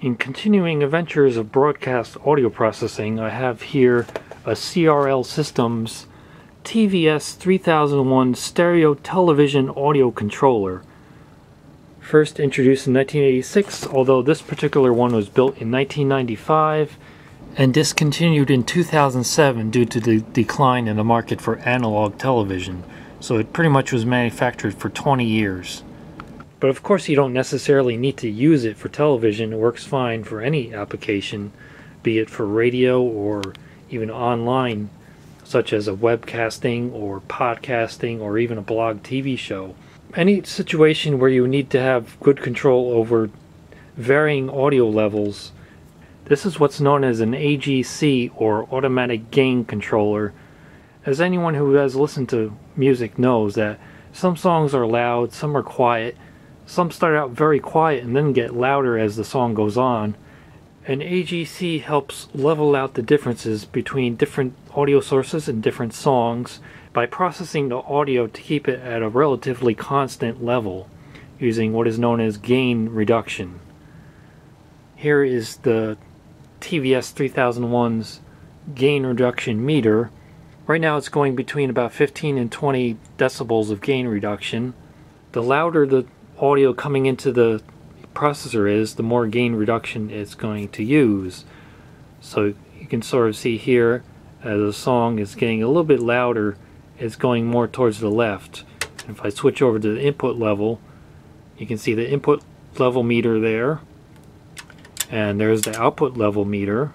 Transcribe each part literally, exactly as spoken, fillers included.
In continuing adventures of broadcast audio processing, I have here a C R L Systems T V S three thousand one stereo television audio controller. First introduced in nineteen eighty-six, although this particular one was built in nineteen ninety-five and discontinued in two thousand seven due to the decline in the market for analog television. So it pretty much was manufactured for twenty years. But of course you don't necessarily need to use it for television. It works fine for any application, be it for radio or even online, such as a webcasting or podcasting or even a blog T V show. Any situation where you need to have good control over varying audio levels, this is what's known as an A G C, or automatic gain controller. As anyone who has listened to music knows that some songs are loud, some are quiet. Some start out very quiet and then get louder as the song goes on. An A G C helps level out the differences between different audio sources and different songs by processing the audio to keep it at a relatively constant level using what is known as gain reduction. Here is the T V S three thousand one's gain reduction meter. Right now it's going between about fifteen and twenty decibels of gain reduction. The louder the audio coming into the processor is, the more gain reduction it's going to use. So you can sort of see here as the song is getting a little bit louder, it's going more towards the left. And if I switch over to the input level, you can see the input level meter there, and there's the output level meter,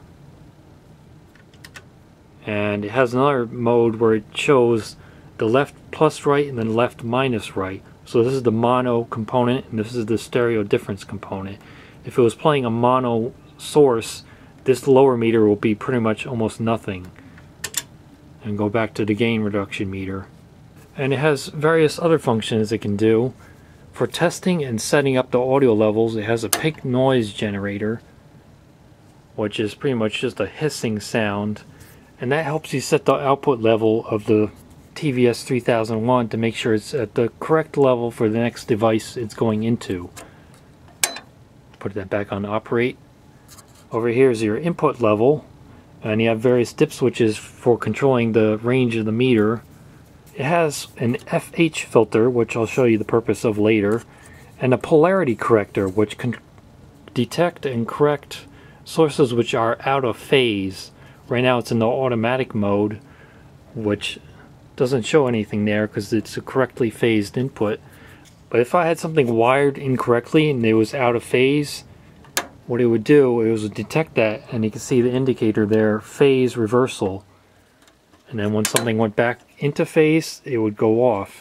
and it has another mode where it shows the left plus right and then left minus right. So this is the mono component and this is the stereo difference component. If it was playing a mono source, this lower meter will be pretty much almost nothing. And go back to the gain reduction meter. And it has various other functions it can do. For testing and setting up the audio levels, it has a pink noise generator, which is pretty much just a hissing sound. And that helps you set the output level of the T V S three thousand one to make sure it's at the correct level for the next device it's going into. Put that back on operate. Over here is your input level, and you have various dip switches for controlling the range of the meter. It has an F H filter, which I'll show you the purpose of later, and a polarity corrector, which can detect and correct sources which are out of phase. Right now it's in the automatic mode, which doesn't show anything there because it's a correctly phased input. But if I had something wired incorrectly and it was out of phase, what it would do, it would detect that, and you can see the indicator there, phase reversal. And then when something went back into phase, it would go off.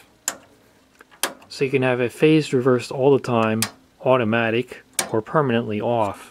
So you can have it phase reversed all the time, automatic, or permanently off.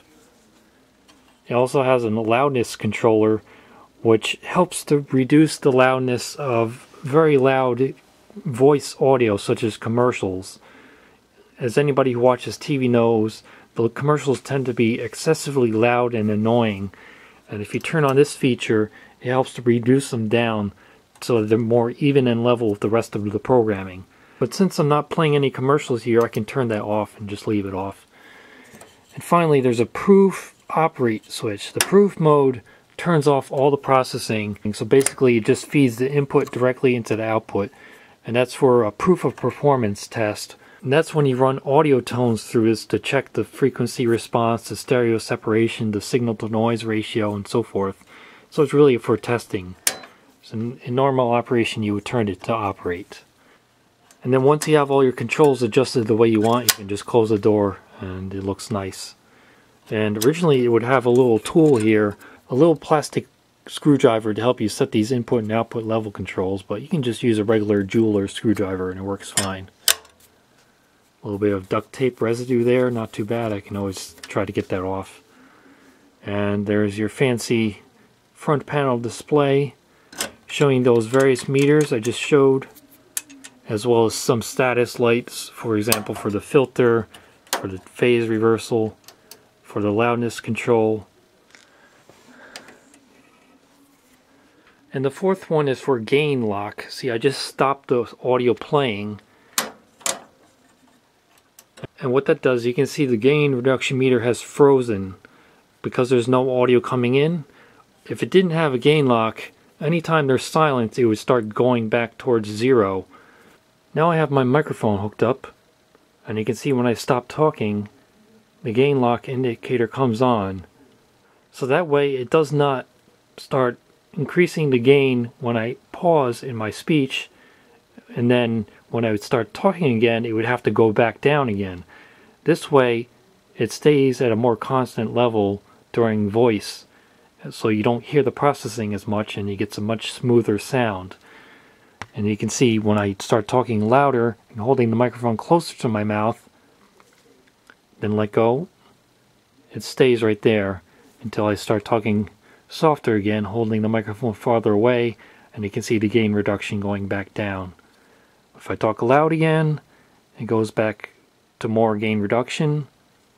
It also has a loudness controller, which helps to reduce the loudness of very loud voice audio, such as commercials. As anybody who watches T V knows, the commercials tend to be excessively loud and annoying. And if you turn on this feature, it helps to reduce them down so that they're more even and level with the rest of the programming. But since I'm not playing any commercials here, I can turn that off and just leave it off. And finally, there's a proof operate switch. The proof mode turns off all the processing, so basically it just feeds the input directly into the output, and that's for a proof of performance test. And that's when you run audio tones through this to check the frequency response, the stereo separation, the signal to noise ratio, and so forth. So it's really for testing. So in, in normal operation you would turn it to operate. And then once you have all your controls adjusted the way you want, you can just close the door and it looks nice. And originally it would have a little tool here, a little plastic screwdriver to help you set these input and output level controls, but you can just use a regular jeweler screwdriver and it works fine. A little bit of duct tape residue there, not too bad. I can always try to get that off. And there's your fancy front panel display showing those various meters I just showed, as well as some status lights, for example for the filter, for the phase reversal, for the loudness control. And the fourth one is for gain lock. See, I just stopped the audio playing. And what that does, you can see the gain reduction meter has frozen. because there's no audio coming in. If it didn't have a gain lock, anytime there's silence, it would start going back towards zero. Now I have my microphone hooked up, and you can see when I stop talking, the gain lock indicator comes on. So that way it does not start increasing the gain when I pause in my speech, and then when I would start talking again, it would have to go back down again. This way it stays at a more constant level during voice, so you don't hear the processing as much and you get a much smoother sound. And you can see when I start talking louder and holding the microphone closer to my mouth, then let go, it stays right there until I start talking softer again, holding the microphone farther away, and you can see the gain reduction going back down. If I talk loud again, it goes back to more gain reduction,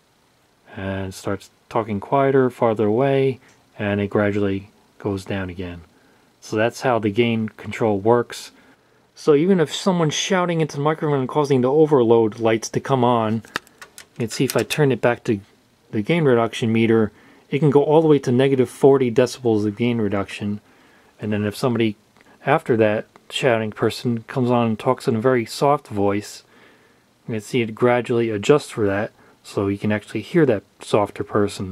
and starts talking quieter, farther away, and it gradually goes down again. So that's how the gain control works. So even if someone's shouting into the microphone and causing the overload lights to come on, you can see if I turn it back to the gain reduction meter, it can go all the way to negative forty decibels of gain reduction. And then if somebody after that shouting person comes on and talks in a very soft voice, you can see it gradually adjust for that, so you can actually hear that softer person.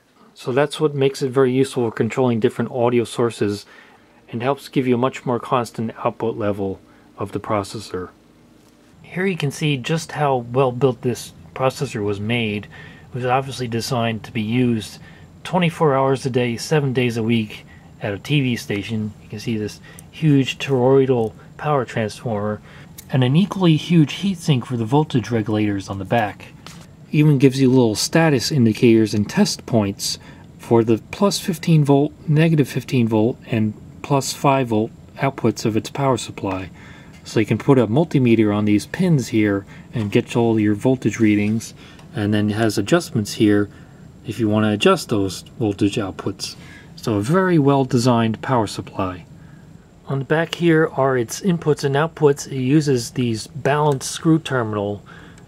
So that's what makes it very useful for controlling different audio sources, and helps give you a much more constant output level of the processor. Here you can see just how well built this processor was made. It was obviously designed to be used twenty-four hours a day, seven days a week at a T V station. You can see this huge toroidal power transformer and an equally huge heatsink for the voltage regulators on the back. Even gives you little status indicators and test points for the plus fifteen volt, negative fifteen volt, and plus five volt outputs of its power supply. So you can put a multimeter on these pins here and get all your voltage readings, and then it has adjustments here if you want to adjust those voltage outputs. So a very well designed power supply. On the back here are its inputs and outputs. It uses these balanced screw terminal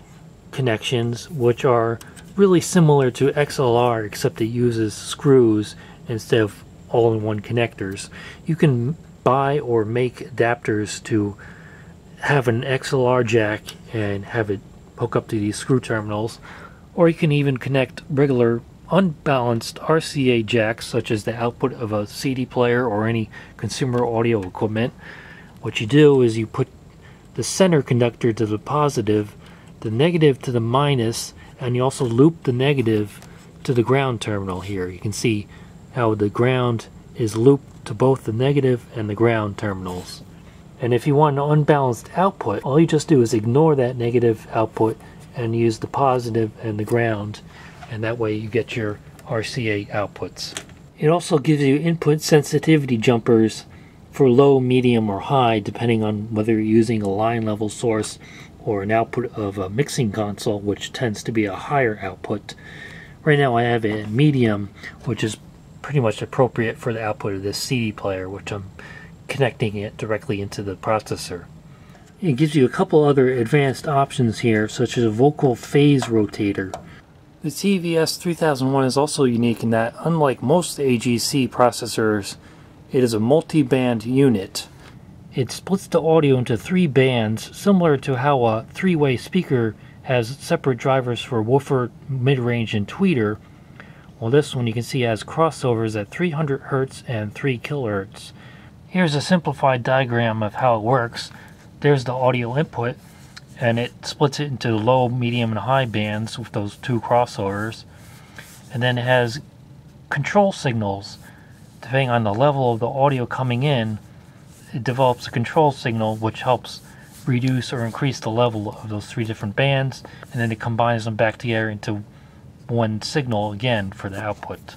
connections, which are really similar to X L R, except it uses screws instead of all-in-one connectors. You can buy or make adapters to have an X L R jack and have it hook up to these screw terminals, or you can even connect regular unbalanced R C A jacks, such as the output of a C D player or any consumer audio equipment. What you do is you put the center conductor to the positive, the negative to the minus, and you also loop the negative to the ground terminal here. You can see how the ground is looped to both the negative and the ground terminals. And if you want an unbalanced output, all you just do is ignore that negative output and use the positive and the ground, and that way you get your R C A outputs. It also gives you input sensitivity jumpers for low, medium, or high, depending on whether you're using a line level source or an output of a mixing console, which tends to be a higher output. Right now I have a medium, which is pretty much appropriate for the output of this C D player, which I'm connecting it directly into the processor. It gives you a couple other advanced options here, such as a vocal phase rotator. The T V S three thousand one is also unique in that, unlike most A G C processors, it is a multi-band unit. It splits the audio into three bands, similar to how a three-way speaker has separate drivers for woofer, mid-range, and tweeter. Well, this one you can see has crossovers at three hundred hertz and three kilohertz. Here's a simplified diagram of how it works. There's the audio input, and it splits it into low, medium, and high bands with those two crossovers. And then it has control signals. Depending on the level of the audio coming in, it develops a control signal which helps reduce or increase the level of those three different bands, and then it combines them back together into one signal again for the output.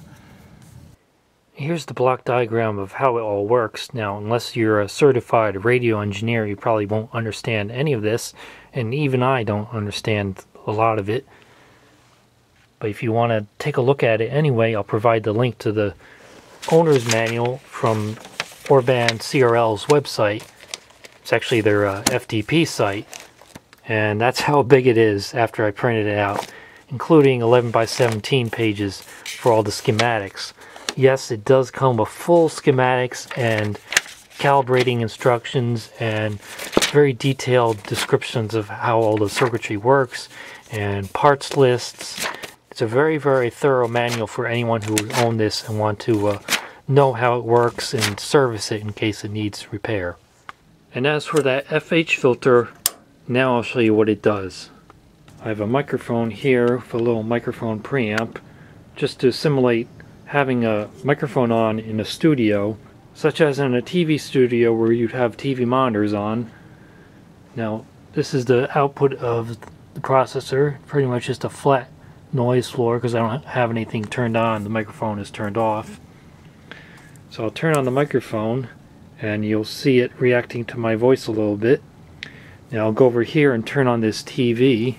Here's the block diagram of how it all works. Now, unless you're a certified radio engineer, you probably won't understand any of this, and even I don't understand a lot of it. But if you want to take a look at it anyway, I'll provide the link to the owner's manual from wideband C R L's website. It's actually their uh, F T P site, and that's how big it is after I printed it out. You including eleven by seventeen pages for all the schematics. Yes, it does come with full schematics and calibrating instructions and very detailed descriptions of how all the circuitry works and parts lists. It's a very, very thorough manual for anyone who own this and want to uh, know how it works and service it in case it needs repair. And as for that F H filter, now I'll show you what it does. I have a microphone here with a little microphone preamp just to simulate having a microphone on in a studio, such as in a T V studio where you'd have T V monitors on. Now this is the output of the processor, pretty much just a flat noise floor because I don't have anything turned on. The microphone is turned off. So I'll turn on the microphone and you'll see it reacting to my voice a little bit. Now I'll go over here and turn on this T V,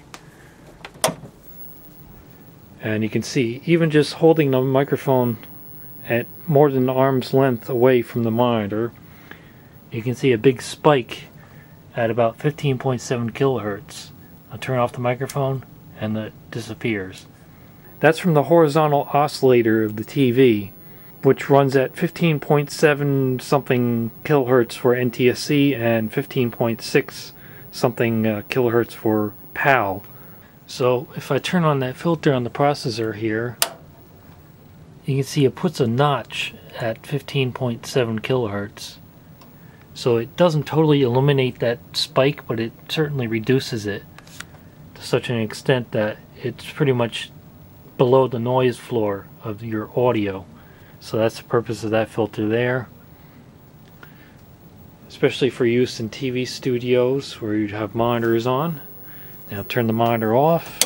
and you can see even just holding the microphone at more than arm's length away from the monitor, you can see a big spike at about fifteen point seven kilohertz. I'll turn off the microphone and it disappears. That's from the horizontal oscillator of the T V, which runs at fifteen point seven something kilohertz for N T S C and fifteen point six something uh, kilohertz for P A L. So if I turn on that filter on the processor here, you can see it puts a notch at fifteen point seven kilohertz. So it doesn't totally eliminate that spike, but it certainly reduces it to such an extent that it's pretty much below the noise floor of your audio. So that's the purpose of that filter there. Especially for use in T V studios where you'd have monitors on. Now turn the monitor off,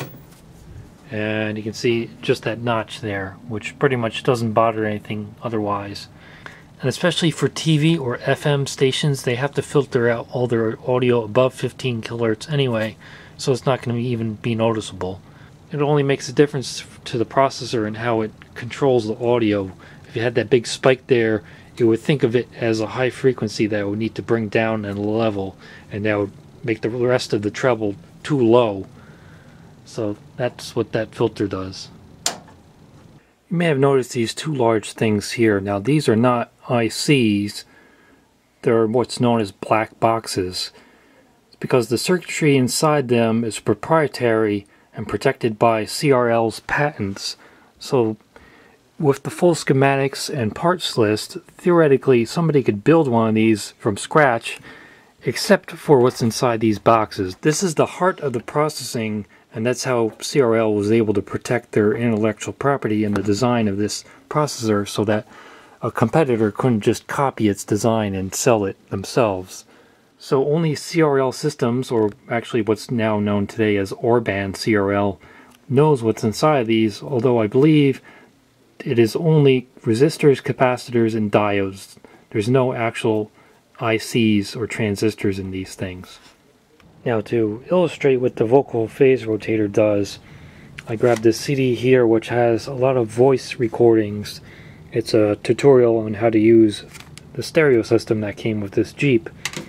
and you can see just that notch there, which pretty much doesn't bother anything otherwise. And especially for T V or F M stations, they have to filter out all their audio above fifteen kilohertz anyway, so it's not going to even be noticeable. It only makes a difference to the processor and how it controls the audio. If you had that big spike there, it would think of it as a high frequency that it would need to bring down and level, and that would make the rest of the treble too low. So that's what that filter does. You may have noticed these two large things here. Now these are not I Cs, they're what's known as black boxes. It's because the circuitry inside them is proprietary and protected by C R L's patents. So with the full schematics and parts list, theoretically somebody could build one of these from scratch, except for what's inside these boxes. This is the heart of the processing, and that's how C R L was able to protect their intellectual property in the design of this processor so that a competitor couldn't just copy its design and sell it themselves. So only C R L systems, or actually what's now known today as Or-band C R L, knows what's inside these, although I believe it is only resistors, capacitors, and diodes. There's no actual I Cs or transistors in these things. Now to illustrate what the vocal phase rotator does, I grabbed this C D here which has a lot of voice recordings. It's a tutorial on how to use the stereo system that came with this Jeep.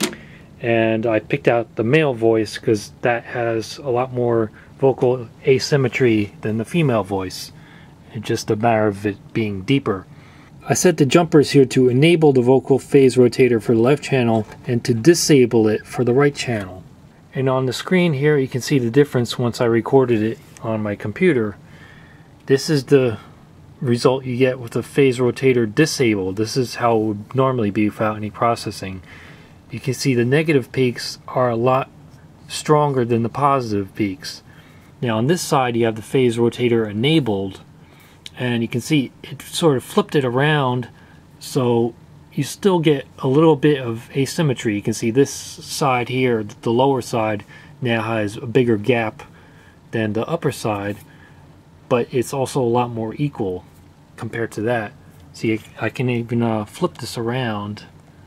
And I picked out the male voice because that has a lot more vocal asymmetry than the female voice. It's just a matter of it being deeper. I set the jumpers here to enable the vocal phase rotator for the left channel and to disable it for the right channel. And on the screen here you can see the difference once I recorded it on my computer. This is the result you get with the phase rotator disabled. This is how it would normally be without any processing. You can see the negative peaks are a lot stronger than the positive peaks. Now on this side you have the phase rotator enabled, and you can see it sort of flipped it around, so you still get a little bit of asymmetry. You can see this side here, the lower side, now has a bigger gap than the upper side, but it's also a lot more equal compared to that. See, I can even uh, flip this around.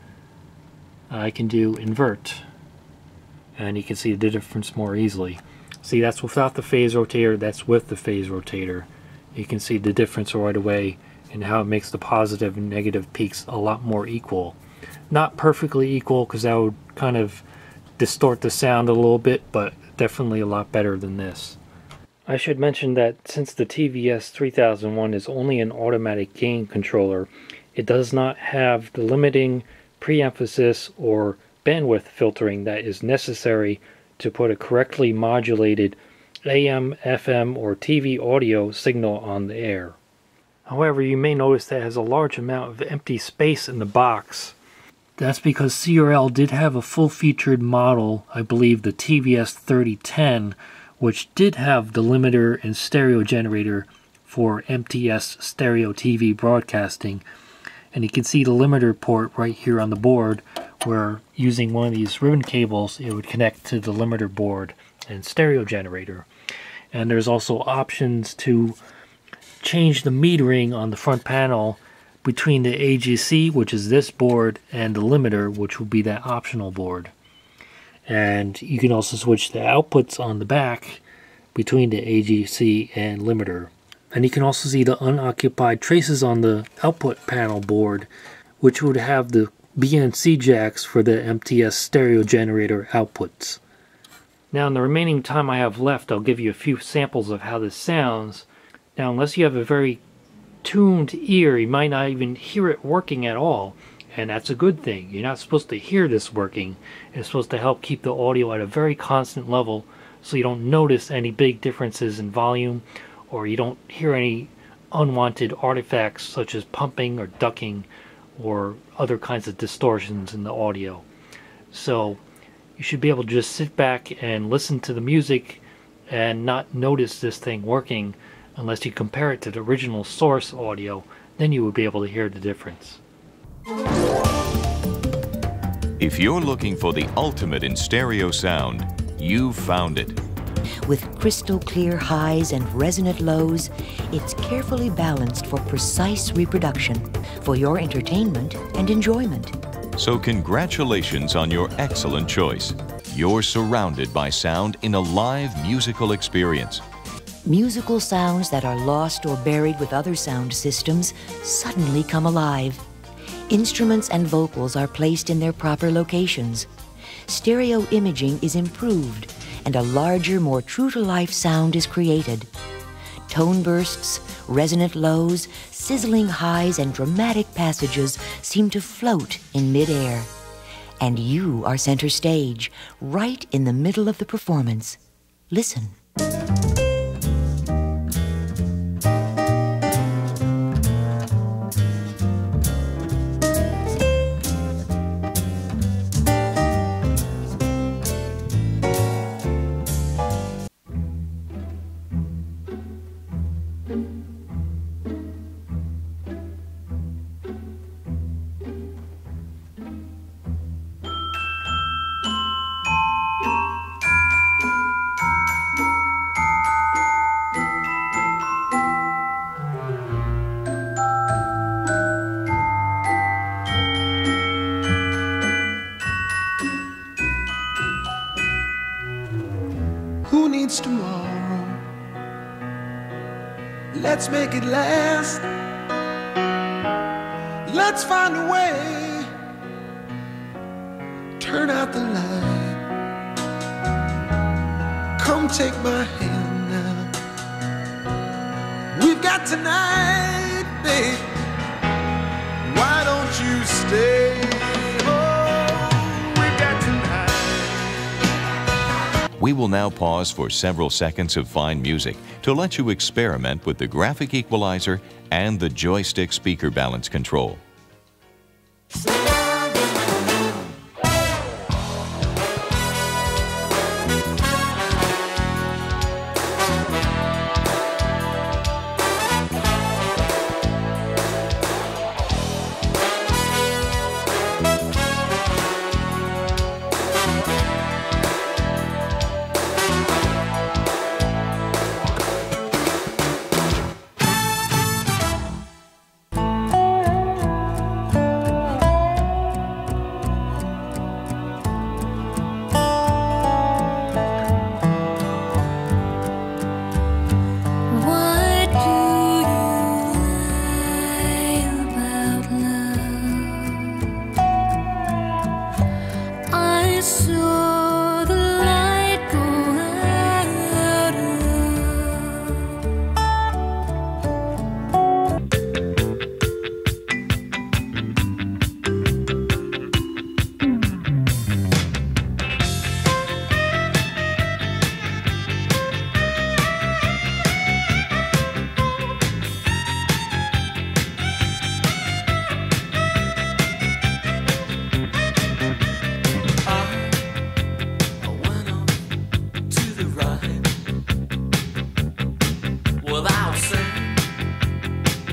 I can do invert, and you can see the difference more easily. See, that's without the phase rotator, that's with the phase rotator. You can see the difference right away and how it makes the positive and negative peaks a lot more equal. Not perfectly equal because that would kind of distort the sound a little bit, but definitely a lot better than this. I should mention that since the T V S three thousand one is only an automatic gain controller, it does not have the limiting, preemphasis, or bandwidth filtering that is necessary to put a correctly modulated A M, F M, or T V audio signal on the air. However, you may notice that it has a large amount of empty space in the box. That's because C R L did have a full-featured model, I believe the T V S thirty ten, which did have the limiter and stereo generator for M T S stereo T V broadcasting. And you can see the limiter port right here on the board, where using one of these ribbon cables it would connect to the limiter board and stereo generator. And there's also options to change the metering on the front panel between the A G C, which is this board, and the limiter, which will be that optional board. And you can also switch the outputs on the back between the A G C and limiter. And you can also see the unoccupied traces on the output panel board, which would have the B N C jacks for the M T S stereo generator outputs. Now, in the remaining time I have left, I'll give you a few samples of how this sounds. Now, unless you have a very tuned ear, you might not even hear it working at all. And that's a good thing. You're not supposed to hear this working. It's supposed to help keep the audio at a very constant level so you don't notice any big differences in volume, or you don't hear any unwanted artifacts such as pumping or ducking or other kinds of distortions in the audio. So you should be able to just sit back and listen to the music and not notice this thing working unless you compare it to the original source audio. Then you would be able to hear the difference. If you're looking for the ultimate in stereo sound, you've found it. With crystal clear highs and resonant lows, it's carefully balanced for precise reproduction, for your entertainment and enjoyment. So congratulations on your excellent choice. You're surrounded by sound in a live musical experience. Musical sounds that are lost or buried with other sound systems suddenly come alive. Instruments and vocals are placed in their proper locations. Stereo imaging is improved, and a larger, more true-to-life sound is created. Tone bursts, resonant lows, sizzling highs, and dramatic passages seem to float in mid-air. And you are center stage, right in the middle of the performance. Listen. Who needs tomorrow? Let's make it last. Let's find a way. Turn out the light. Come take my hand now. We've got tonight, babe. Why don't you stay? We will now pause for several seconds of fine music to let you experiment with the graphic equalizer and the joystick speaker balance control.